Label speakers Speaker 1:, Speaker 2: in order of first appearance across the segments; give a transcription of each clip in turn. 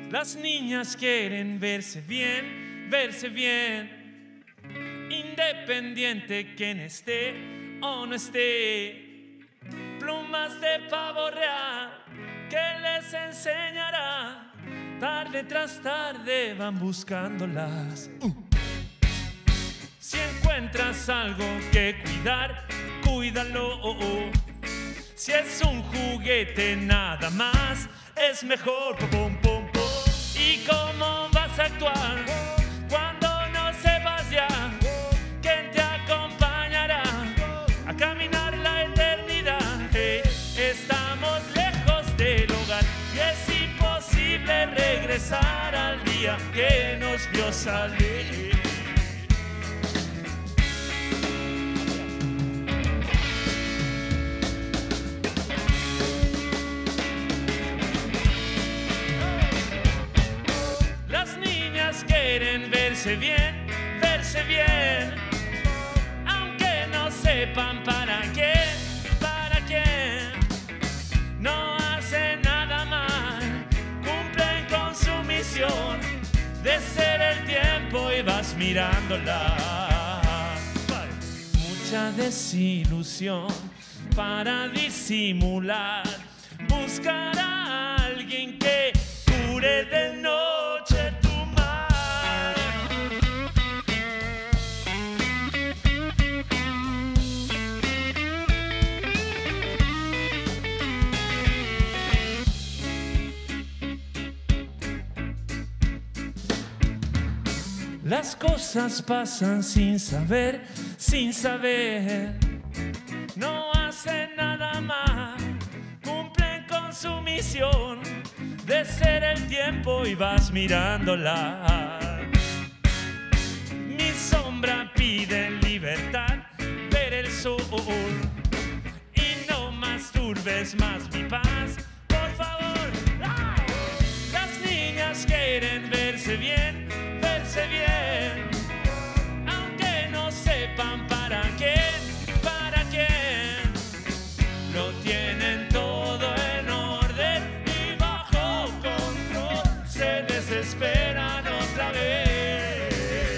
Speaker 1: Las niñas quieren verse bien, independiente quien esté o no esté. Plumas de pavo real que les enseñará. Tarde tras tarde van buscándolas. Si encuentras algo que cuidar, cuídalo. Si es un juguete nada más, es mejor. ¿Y cómo vas a actuar cuando no sepas ya quién te acompañará a caminar la eternidad? Estamos lejos del hogar y es imposible regresar al día que nos vio salir. Quieren verse bien, aunque no sepan para qué, no hacen nada mal, cumplen con su misión de ser el tiempo y vas mirándola. Mucha desilusión para disimular, buscar a alguien que cure de noche tu mal. Las cosas pasan sin saber, no hacen nada más, cumplen con su misión de ser el tiempo y vas mirándola. Mi sombra pide libertad, ver el sol y no masturbes más mi paz, por favor. Las niñas quieren verse bien, aunque no sepan para quién, lo tienen todo en orden y bajo control, se desesperan otra vez.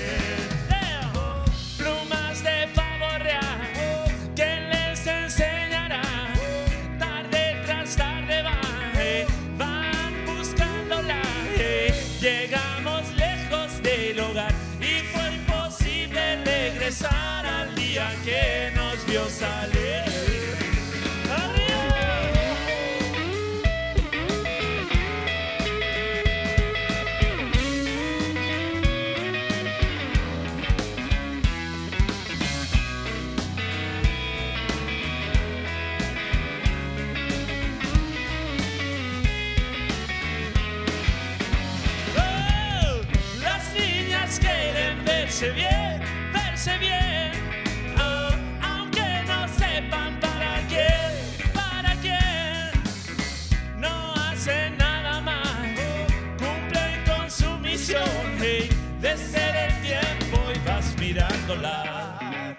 Speaker 1: Plumas de pavo real que les enseñará, tarde tras tarde van buscándola. Llegamos lejos del hogar y fue imposible regresar al día que nos vio salir. Verse bien, aunque no sepan para quién, no hacen nada mal, cumplen con su misión de ser el tiempo y vas mirándola.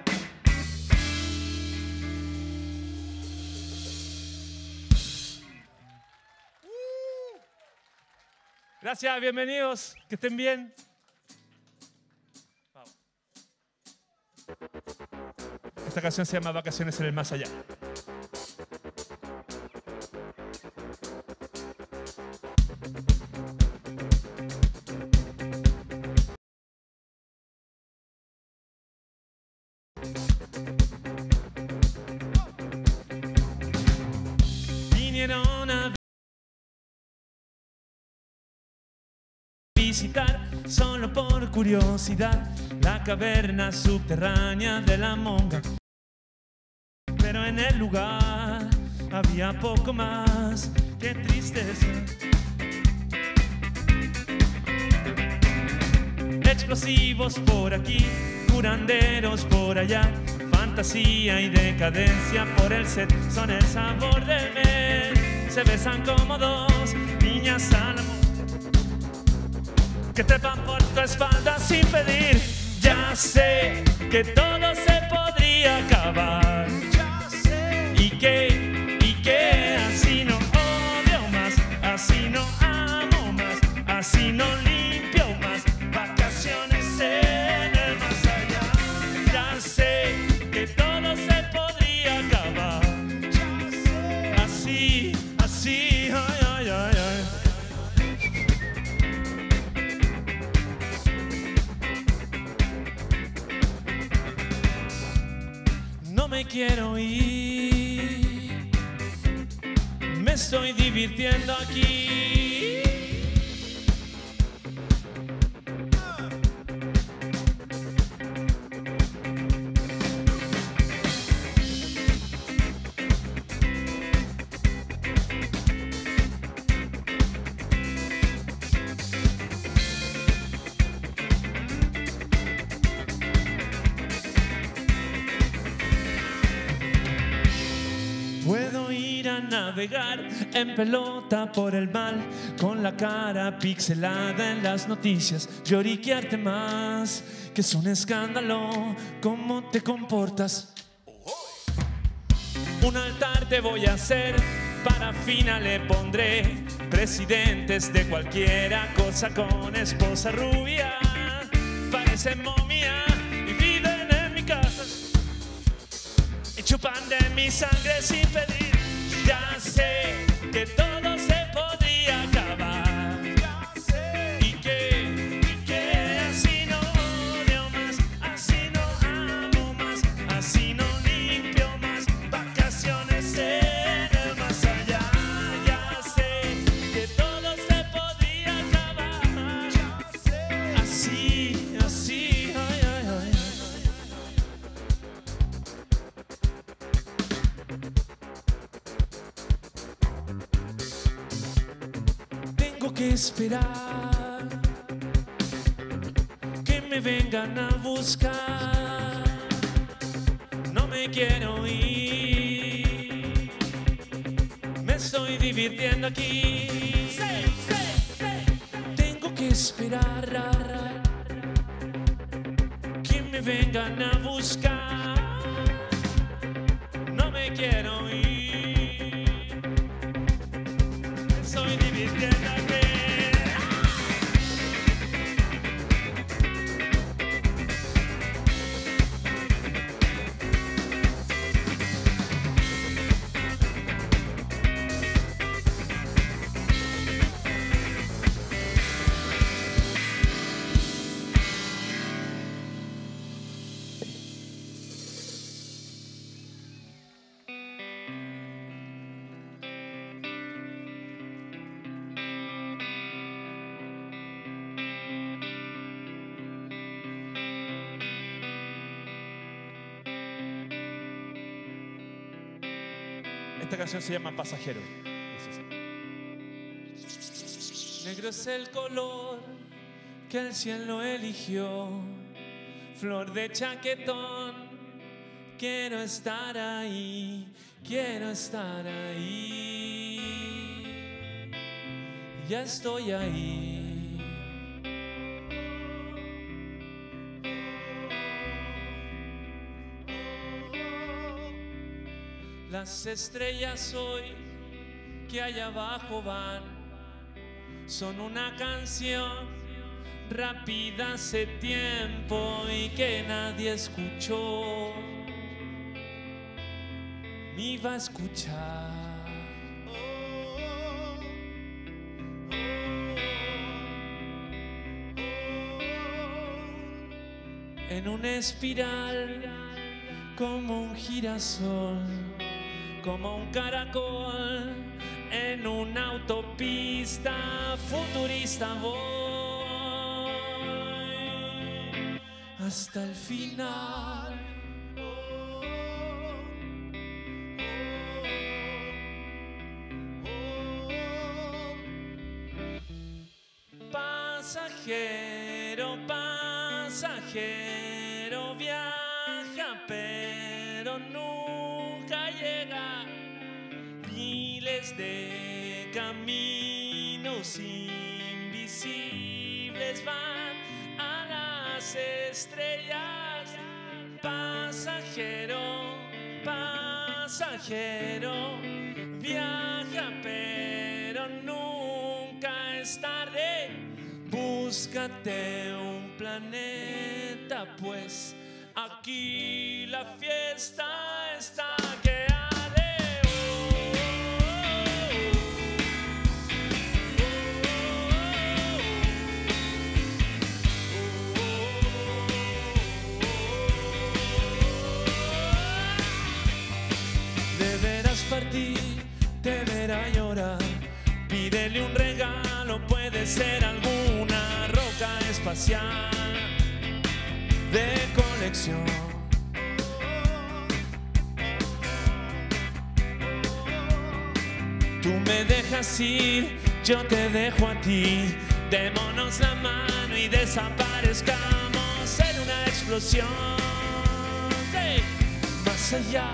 Speaker 1: Gracias, bienvenidos, que estén bien. Esta canción se llama Vacaciones en el Más Allá. Vinieron a visitar solo por curiosidad la caverna subterránea de la monga, pero en el lugar había poco más que tristeza. Explosivos por aquí, curanderos por allá, fantasía y decadencia por el set son el sabor del mes. Se besan como dos niñas al amor que trepan por tu espalda sin pedir. Ya sé que todo se podría acabar. Ya sé. Y que así no odio más, así no amo más, me quiero ir, me estoy divirtiendo aquí. Puedo ir a navegar en pelota por el mar, con la cara pixelada en las noticias, lloriquearte más, que es un escándalo cómo te comportas. Un altar te voy a hacer, parafina le pondré, presidentes de cualquiera cosa con esposa rubia, parece momia y viven en mi casa y chupan de mi sangre sin pedir. Ya sé que todo se podría acabar, y que así no odio más, así no amo más, así no limpio más, vacaciones en el más allá. Ya sé que todo se podría acabar, así, así, ay, ay, ay. Tengo que esperar que me vengan a buscar. No me quiero ir, me estoy divirtiendo aquí. Tengo que esperar que me vengan a buscar. No me quiero ir, me estoy divirtiendo aquí. Esta canción se llama Pasajero. Negro es el color que el cielo eligió, flor de chaquetón. Quiero estar ahí, quiero estar ahí. Ya estoy ahí. Las estrellas hoy que allá abajo van son una canción rápida hace tiempo y que nadie escuchó ni va a escuchar. En una espiral como un girasol, como un caracol, en una autopista futurista voy hasta el final. Pasajero, pasajero, viaja pero nunca llega. Miles de caminos invisibles van a las estrellas. Pasajero, pasajero, viaja pero nunca es tarde. Búscate un planeta, pues aquí la fiesta está que arde. Pídele un regalo, puede ser alguna roca espacial de colección. Tú me dejas ir, yo te dejo a ti. Démonos la mano y desaparezcamos en una explosión. Hey, más allá.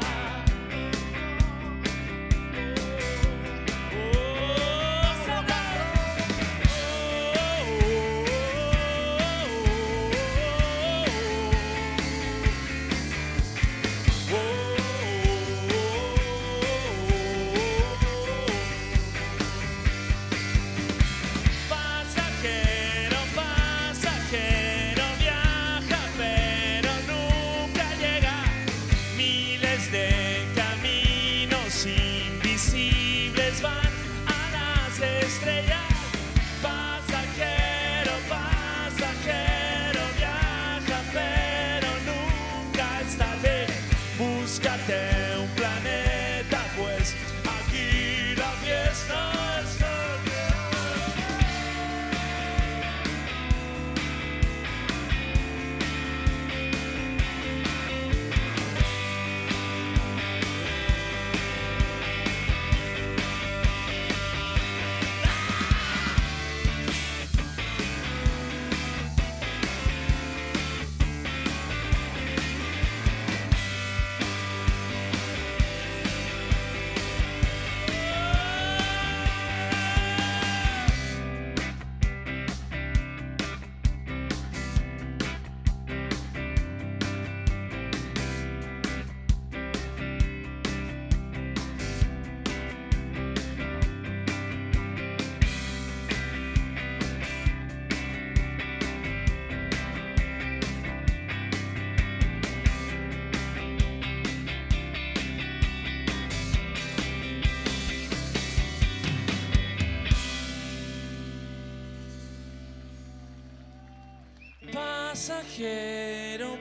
Speaker 1: Pasajero,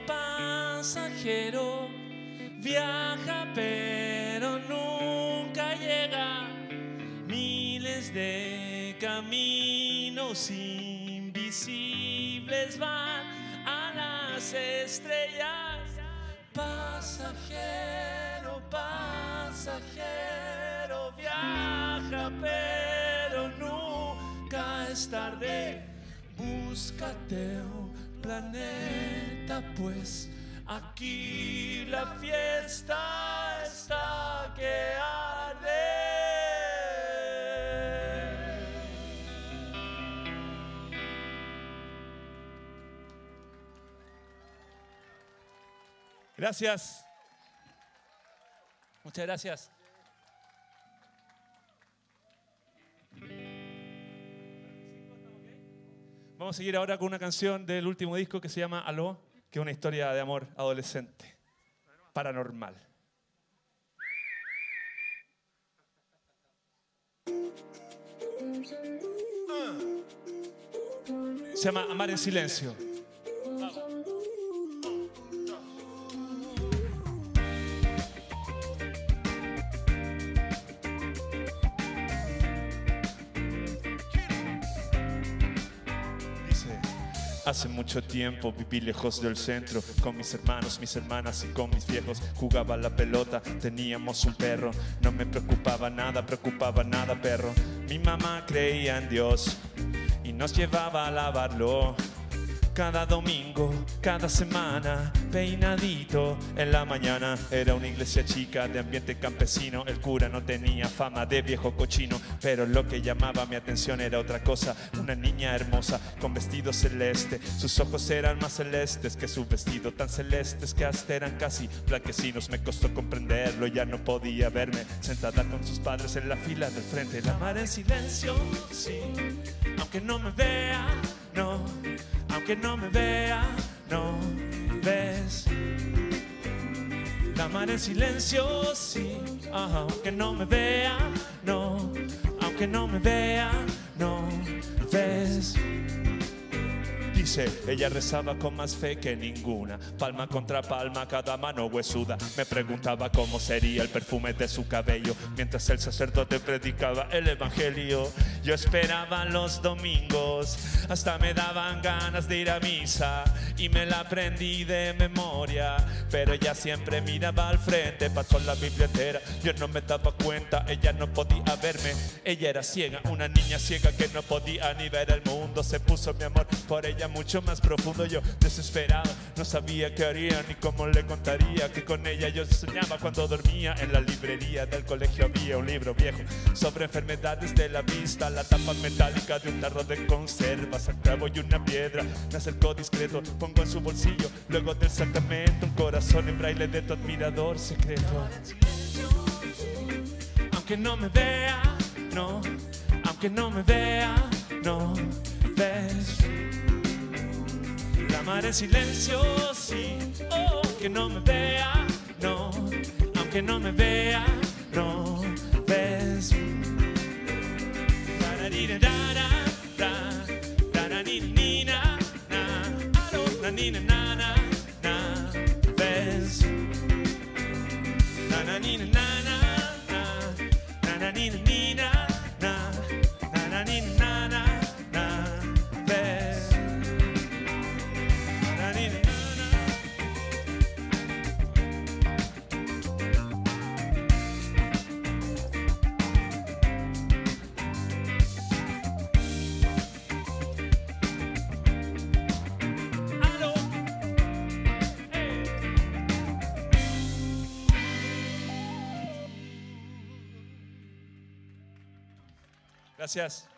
Speaker 1: pasajero, viaja pero nunca llega. Miles de caminos invisibles van a las estrellas. Pasajero, pasajero, viaja pero nunca es tarde. Búscate un planeta, pues aquí la fiesta está que arde. Gracias. Muchas gracias. Vamos a seguir ahora con una canción del último disco que se llama Aló, que es una historia de amor adolescente, paranormal. Se llama Amar en Silencio. Hace mucho tiempo viví lejos del centro, con mis hermanos, mis hermanas y con mis viejos. Jugaba a la pelota, teníamos un perro. No me preocupaba nada, perro. Mi mamá creía en Dios y nos llevaba a lavarlo. Cada domingo, cada semana, peinadito en la mañana. Era una iglesia chica de ambiente campesino. El cura no tenía fama de viejo cochino, pero lo que llamaba mi atención era otra cosa. Una niña hermosa con vestido celeste. Sus ojos eran más celestes que su vestido, tan celestes que hasta eran casi blanquecinos. Me costó comprenderlo, ya no podía verme sentada con sus padres en la fila del frente. La amar en silencio, sí, aunque no me vea, no. Aunque no me vea, no ves. La amar en silencio, sí, aunque no me vea, no. Aunque no me vea, no ves. Dice, ella rezaba con más fe que ninguna, palma contra palma, cada mano huesuda. Me preguntaba cómo sería el perfume de su cabello mientras el sacerdote predicaba el evangelio. Yo esperaba los domingos, hasta me daban ganas de ir a misa y me la aprendí de memoria, pero ella siempre miraba al frente. Pasó la Biblia entera, yo no me daba cuenta, ella no podía verme. Ella era ciega, una niña ciega que no podía ni ver el mundo. Se puso mi amor por ella mucho más profundo. Yo desesperado, no sabía qué haría ni cómo le contaría que con ella yo soñaba cuando dormía. En la librería del colegio había un libro viejo sobre enfermedades de la vista, la tapa metálica de un tarro de conservas, al clavo y una piedra. Me acercó discreto, pongo en su bolsillo, luego del sacramento un corazón en braille de tu admirador secreto. Aunque no me vea, no, aunque no me vea, no ves. La amaré en silencio, sí, oh, aunque no me vea, no, aunque no me vea, no ves. Gracias.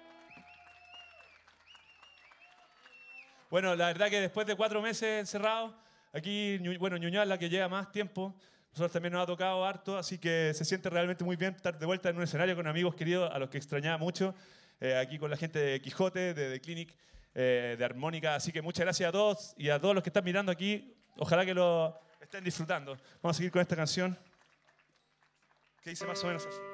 Speaker 1: Bueno, la verdad que después de 4 meses encerrados, aquí, bueno, Ñuñoa es la que lleva más tiempo. Nosotros también nos ha tocado harto, así que se siente realmente muy bien estar de vuelta en un escenario con amigos queridos a los que extrañaba mucho. Aquí con la gente de Quijote, de The Clinic, de Armónica. Así que muchas gracias a todos y a todos los que están mirando aquí. Ojalá que lo estén disfrutando. Vamos a seguir con esta canción que dice más o menos así.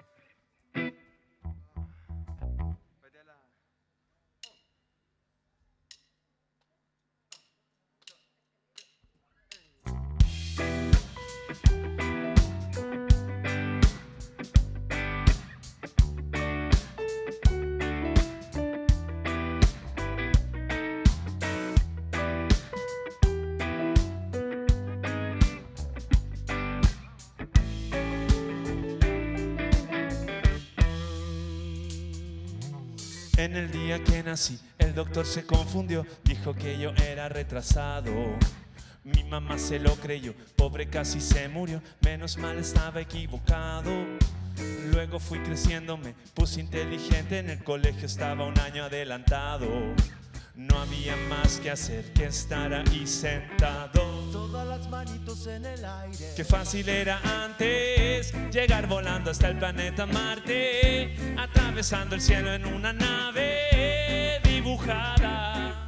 Speaker 1: En el día que nací, el doctor se confundió, dijo que yo era retrasado. Mi mamá se lo creyó, pobre casi se murió, menos mal estaba equivocado. Luego fui creciendo, me puse inteligente, en el colegio estaba un año adelantado. No había más que hacer que estar ahí sentado.
Speaker 2: Todas las manitos en el aire.
Speaker 1: Qué fácil era antes llegar volando hasta el planeta Marte, atravesando el cielo en una nave dibujada.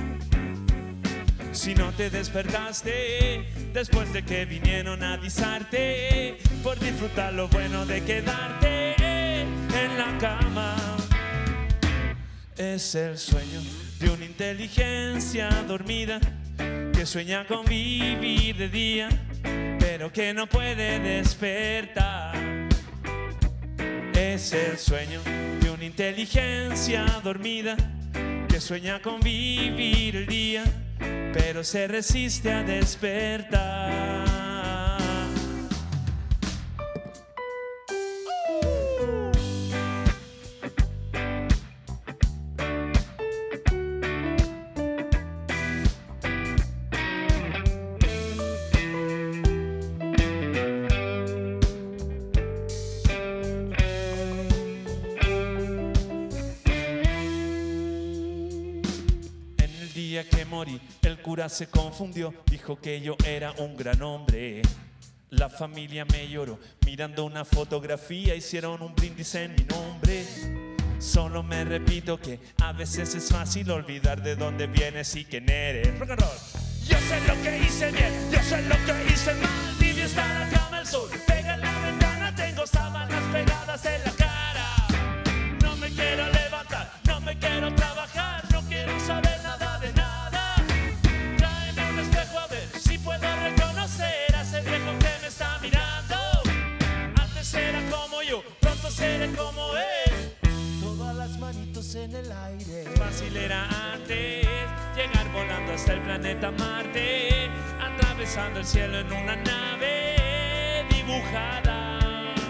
Speaker 1: Si no te despertaste después de que vinieron a avisarte, por disfrutar lo bueno de quedarte en la cama. Es el sueño de una inteligencia dormida que sueña con vivir de día, pero que no puede despertar. Es el sueño de una inteligencia dormida que sueña con vivir el día, pero se resiste a despertar. Que morí, el cura se confundió, dijo que yo era un gran hombre. La familia me lloró, mirando una fotografía hicieron un brindis en mi nombre. Solo me repito que a veces es fácil olvidar de dónde vienes y quién eres. Rock and roll. Yo sé lo que hice bien, yo sé lo que hice mal. Tibio está la cama, el sol pega en la ventana, tengo sábanas pegadas en la cara. No me quiero levantar, no me quiero trabajar, no quiero saber nada de nada.
Speaker 2: manitos en el aire.
Speaker 1: Fácil era antes llegar volando hasta el planeta Marte, atravesando el cielo en una nave dibujada.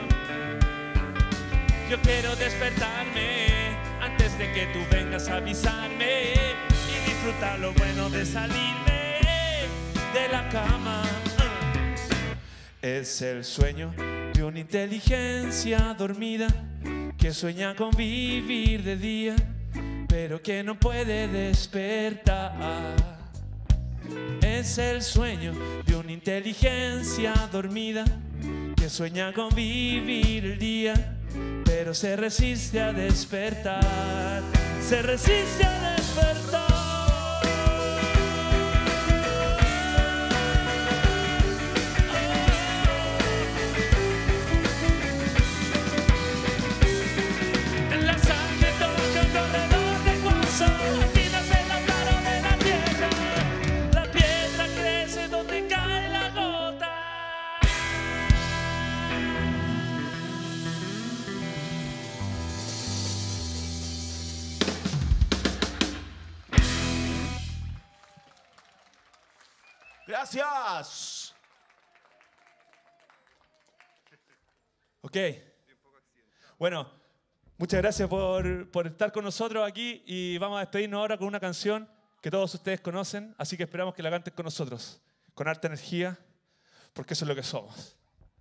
Speaker 1: Yo quiero despertarme antes de que tú vengas a avisarme y disfrutar lo bueno de salirme de la cama. Es el sueño de una inteligencia dormida que sueña con vivir de día, pero que no puede despertar. Es el sueño de una inteligencia dormida que sueña con vivir el día, pero se resiste a despertar. Se resiste a despertar.
Speaker 2: Gracias.
Speaker 1: Ok. Bueno, muchas gracias por estar con nosotros aquí y vamos a despedirnos ahora con una canción que todos ustedes conocen, así que esperamos que la canten con nosotros, con harta energía, porque eso es lo que somos.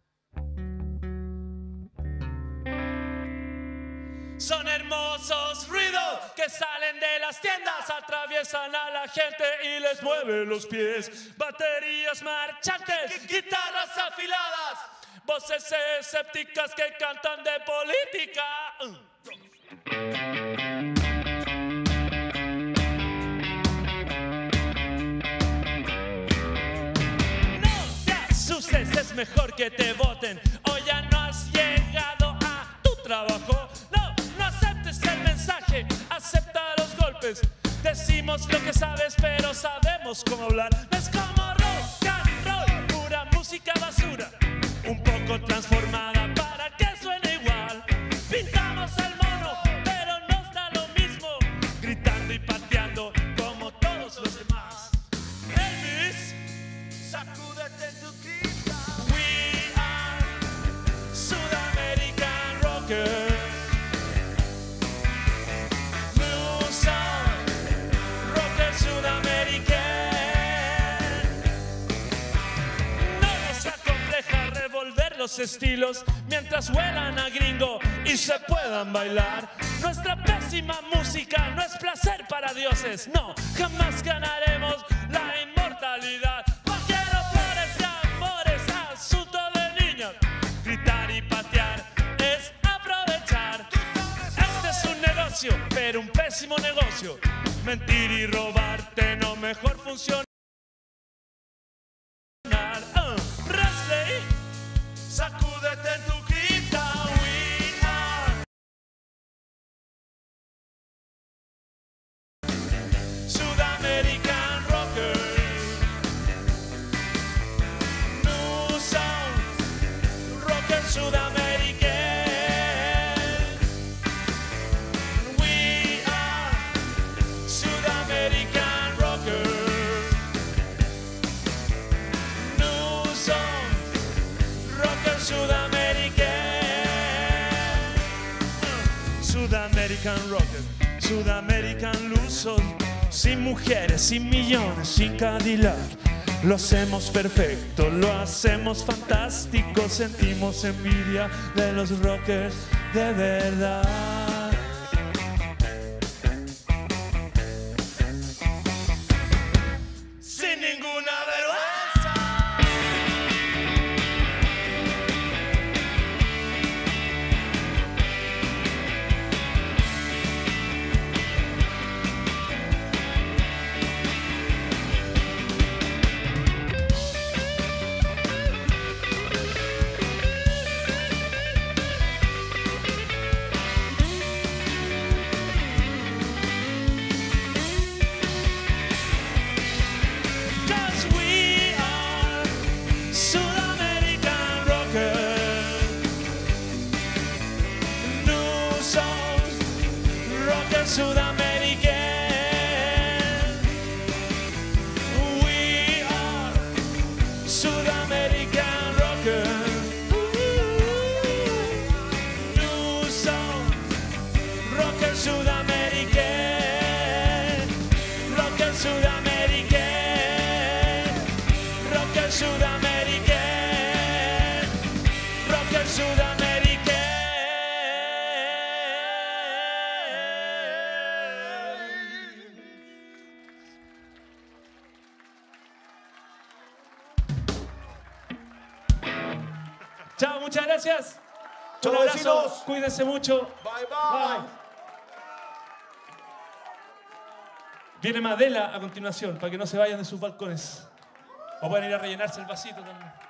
Speaker 1: Son hermosos ruidos que salen de las tiendas, atraviesan a la gente y les mueven los pies. Baterías marchantes, guitarras afiladas, voces escépticas que cantan de política. No te asustes, es mejor que te voten. Hoy ya no has llegado a tu trabajo. No aceptes el mensaje, acepta los golpes. Decimos lo que sabes, pero sabemos cómo hablar. Es como rock and roll, pura música basura, un poco transformada para que suene igual. Pintamos el mono, pero nos da lo mismo, gritando y pateando como todos los demás. Elvis,
Speaker 2: Sacúdete en tu cripta.
Speaker 1: we are South American rockers. Blue Sound, rockers sudamericanos. No nos acompleja revolver los estilos mientras huelan a gringo y se puedan bailar. Nuestra pésima música no es placer para dioses. No, jamás ganaremos la inmortalidad. Quiero flores de amores, asunto de niños. Gritar y patear es aprovechar. Este es un negocio, pero un pésimo negocio. Mentir y robarte no mejor funciona. Presley, sacúdete en tu cripta. We are South American rockers. New Sound, rockers sudamericanos. We are South American rockers. New Sound, rockers sudamericanos. South American rocker, South American loser. Sin mujeres, sin millones, sin Cadillac. Lo hacemos perfecto, lo hacemos fantástico. Sentimos envidia de los rockers de verdad. Sin ninguna vergüenza. Sud-American rocker. Nous sommes rocker sud-américain, rocker sud-américain, rocker sud-américain, rocker sud-américain. Chao, muchas gracias.
Speaker 3: Chao,
Speaker 1: Un abrazo,
Speaker 3: vecinos.
Speaker 1: cuídense mucho.
Speaker 3: Bye, bye.
Speaker 1: Viene Madela a continuación, para que no se vayan de sus balcones. O pueden ir a rellenarse el vasito también.